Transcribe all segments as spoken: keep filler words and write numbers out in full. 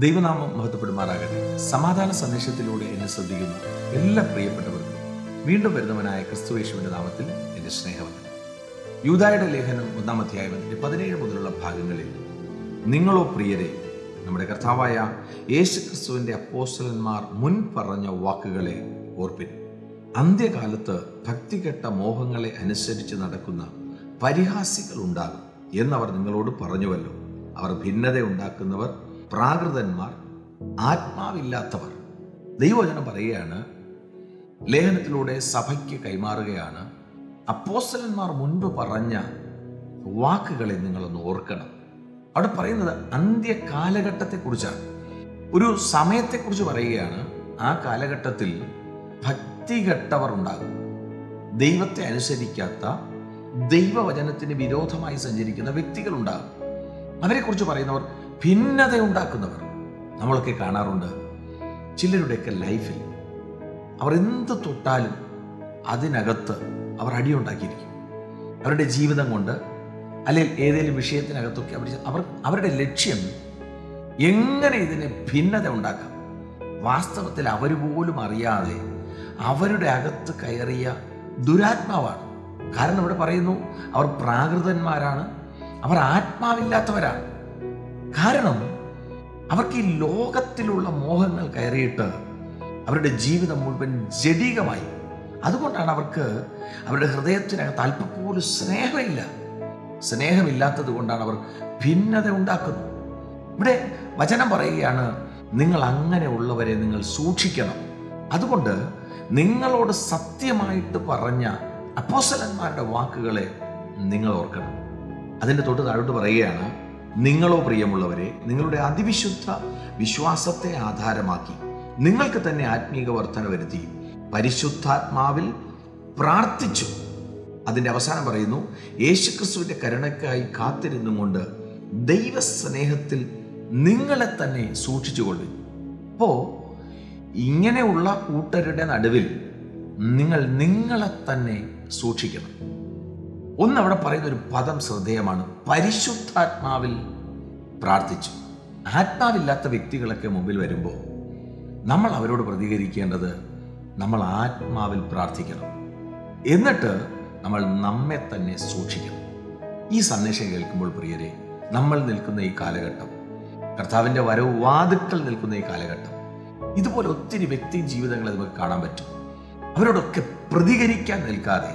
ദൈവനാമം മഹത്വപ്പെടുമാറാകട്ടെ. സമാധാന സന്ദേശത്തിലൂടെ എന്നെ ശ്രദ്ധിക്കുന്ന എല്ലാ പ്രിയപ്പെട്ടവർക്കും വീണ്ടും വരുന്നവനായ ക്രിസ്തുയേശുവിന്റെ നാമത്തിൽ എൻ്റെ സ്നേഹവന്ദനം. യൂദായുടെ ലേഖനം ഒന്നാം അധ്യായം അതിൻ്റെ പതിനേഴ് മുതലുള്ള ഭാഗങ്ങളിൽ നിങ്ങളോ പ്രിയരെ, നമ്മുടെ കർത്താവായ യേശു ക്രിസ്തുവിൻ്റെ അപ്പോസ്തലന്മാർ മുൻ പറഞ്ഞ വാക്കുകളെ ഓർപ്പിൻ. അന്ത്യകാലത്ത് ഭക്തികെട്ട മോഹങ്ങളെ അനുസരിച്ച് നടക്കുന്ന പരിഹാസികൾ ഉണ്ടാകും എന്നവർ നിങ്ങളോട് പറഞ്ഞുവല്ലോ. അവർ ഭിന്നത ഉണ്ടാക്കുന്നവർ, പ്രാകൃതന്മാർ, ആത്മാവില്ലാത്തവർ. ദൈവവചനം പറയുകയാണ്, ലേഖനത്തിലൂടെ സഭയ്ക്ക് കൈമാറുകയാണ്, അപ്പോസ്തലന്മാർ മുൻപ് പറഞ്ഞ വാക്കുകളെ നിങ്ങളൊന്ന് ഓർക്കണം. അവിടെ പറയുന്നത് അന്ത്യകാലഘട്ടത്തെക്കുറിച്ചാണ്, ഒരു സമയത്തെക്കുറിച്ച് പറയുകയാണ്. ആ കാലഘട്ടത്തിൽ ഭക്തികെട്ടവർ ഉണ്ടാകും, ദൈവത്തെ അനുസരിക്കാത്ത, ദൈവവചനത്തിന് വിരോധമായി സഞ്ചരിക്കുന്ന വ്യക്തികൾ ഉണ്ടാകും. അവരെക്കുറിച്ച് പറയുന്നവർ ഭിന്നത ഉണ്ടാക്കുന്നവർ. നമ്മളൊക്കെ കാണാറുണ്ട് ചിലരുടെയൊക്കെ ലൈഫിൽ അവർ എന്ത് തൊട്ടാലും അതിനകത്ത് അവർ അടിയുണ്ടാക്കിയിരിക്കും. അവരുടെ ജീവിതം കൊണ്ട് അല്ലെങ്കിൽ ഏതെങ്കിലും വിഷയത്തിനകത്തൊക്കെ അവർ അവർ അവരുടെ ലക്ഷ്യം എങ്ങനെ ഇതിനെ ഭിന്നത ഉണ്ടാക്കാം. വാസ്തവത്തിൽ അവർ പോലും അറിയാതെ അവരുടെ അകത്ത് കയറിയ ദുരാത്മാവാണ്. കാരണം ഇവിടെ പറയുന്നു, അവർ പ്രാകൃതന്മാരാണ്, അവർ ആത്മാവില്ലാത്തവരാണ്. കാരണം അവർക്ക് ഈ ലോകത്തിലുള്ള മോഹങ്ങൾ കയറിയിട്ട് അവരുടെ ജീവിതം മുഴുവൻ ജഡികമായി. അതുകൊണ്ടാണ് അവർക്ക് അവരുടെ ഹൃദയത്തിനകത്ത് അല്പം പോലും സ്നേഹമില്ല. സ്നേഹമില്ലാത്തത് കൊണ്ടാണ് അവർ ഭിന്നത ഉണ്ടാക്കുന്നത്. ഇവിടെ വചനം പറയുകയാണ്, നിങ്ങൾ അങ്ങനെയുള്ളവരെ നിങ്ങൾ സൂക്ഷിക്കണം. അതുകൊണ്ട് നിങ്ങളോട് സത്യമായിട്ട് പറഞ്ഞ അപ്പോസ്തലന്മാരുടെ വാക്കുകളെ നിങ്ങൾ ഓർക്കണം. അതിൻ്റെ തൊട്ട് താഴോട്ട് പറയുകയാണ്, നിങ്ങളോ പ്രിയമുള്ളവരെ, നിങ്ങളുടെ അതിവിശുദ്ധ വിശ്വാസത്തെ ആധാരമാക്കി നിങ്ങൾക്ക് തന്നെ ആത്മീക വർധന വരുത്തി പരിശുദ്ധാത്മാവിൽ പ്രാർത്ഥിച്ചു. അതിൻ്റെ അവസാനം പറയുന്നു, യേശുക്രിസ്തുവിൻ്റെ കരുണയ്ക്കായി കാത്തിരുന്നും കൊണ്ട് ദൈവസ്നേഹത്തിൽ നിങ്ങളെ തന്നെ സൂക്ഷിച്ചുകൊള്ളു. അപ്പോൾ ഇങ്ങനെയുള്ള കൂട്ടരുടെ നടുവിൽ നിങ്ങൾ നിങ്ങളെ തന്നെ സൂക്ഷിക്കണം. ഒന്ന് അവിടെ പറയുന്ന ഒരു പദം ശ്രദ്ധേയമാണ്, പരിശുദ്ധാത്മാവിൽ പ്രാർത്ഥിച്ചു. ആത്മാവില്ലാത്ത വ്യക്തികളൊക്കെ മുമ്പിൽ വരുമ്പോൾ നമ്മൾ അവരോട് പ്രതികരിക്കേണ്ടത്, നമ്മൾ ആത്മാവിൽ പ്രാർത്ഥിക്കണം, എന്നിട്ട് നമ്മൾ നമ്മെ തന്നെ സൂക്ഷിക്കണം. ഈ സന്ദേശം കേൾക്കുമ്പോൾ പ്രിയരെ, നമ്മൾ നിൽക്കുന്ന ഈ കാലഘട്ടം, കർത്താവിൻ്റെ വരവ് വാതുക്കൽ നിൽക്കുന്ന ഈ കാലഘട്ടം, ഇതുപോലെ ഒത്തിരി വ്യക്തി ജീവിതങ്ങളെ നമുക്ക് കാണാൻ പറ്റും. അവരോടൊക്കെ പ്രതികരിക്കാൻ നിൽക്കാതെ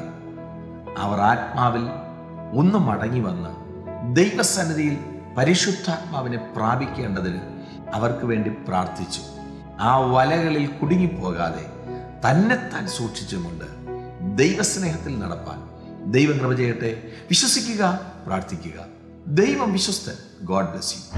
അവർ ആത്മാവിൽ ഒന്ന് മടങ്ങി വന്ന് ദൈവസന്നിധിയിൽ പരിശുദ്ധാത്മാവിനെ പ്രാപിക്കേണ്ടതിന് അവർക്ക് വേണ്ടി പ്രാർത്ഥിച്ചു. ആ വലകളിൽ കുടുങ്ങിപ്പോകാതെ തന്നെത്താൻ സൂക്ഷിച്ചുകൊണ്ട് ദൈവസ്നേഹത്തിൽ നടപ്പാൻ ദൈവം കൃപ ചെയ്യട്ടെ. വിശ്വസിക്കുക, പ്രാർത്ഥിക്കുക. ദൈവം വിശ്വസ്തൻ. God bless U.